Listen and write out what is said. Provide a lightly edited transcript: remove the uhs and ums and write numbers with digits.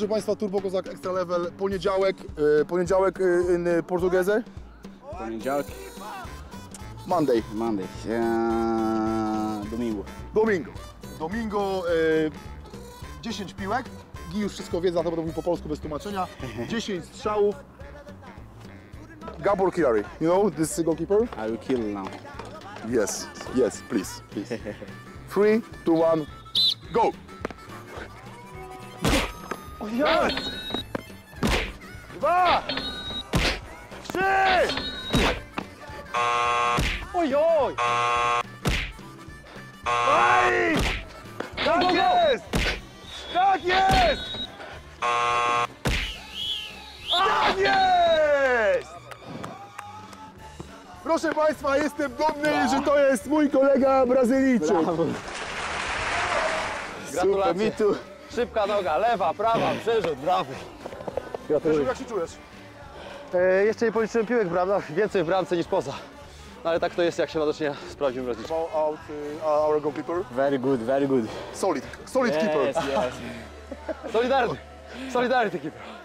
proszę Państwa, Turbo Kozak Extra Level, poniedziałek in Portuguese? Poniedziałek. Monday. Monday. Domingo. Domingo, 10 piłek. Gi już wszystko wie, za to będę mówił po polsku bez tłumaczenia. 10 strzałów. Gabor Kiraly, you know this goalkeeper? I will kill now. Yes, please. 3, 2, 1, go! Raz! 2! 3! Ojoj! Aj! Tak jest! Tak jest! Tak jest! Proszę Państwa, jestem dumny, że to jest mój kolega Brazylijczyk. Gratulacje. Super, me too. Szybka noga, lewa, prawa, przerzut, brawy. Gratuluję. Jak się czujesz? Jeszcze nie policzyłem piłek, prawda? Więcej w bramce niż poza. No ale tak to jest, jak się ma do czynienia z prawdziwym rozliczem. About our goalkeeper. Very good, very good. Solid keeper. Yes. Solidarny keeper.